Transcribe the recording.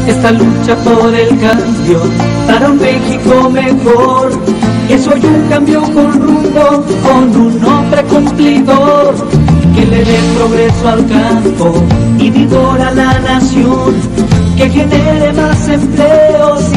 esta lucha por el cambio para un México mejor. Que soy un cambio con rumbo, con un hombre cumplidor, que le dé progreso al campo y vigor a la nación, que genere más empleos